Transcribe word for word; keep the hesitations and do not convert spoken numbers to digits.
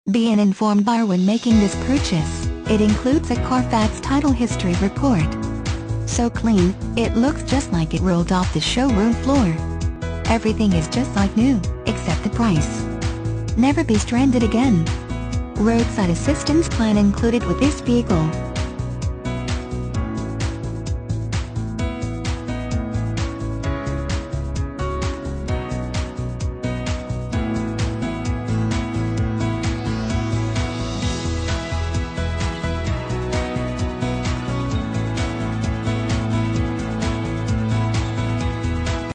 Be an informed buyer when making this purchase. It includes a CarFax Title History report. So clean, it looks just like it rolled off the showroom floor. Everything is just like new, except the price. Never be stranded again. Roadside assistance plan included with this vehicle.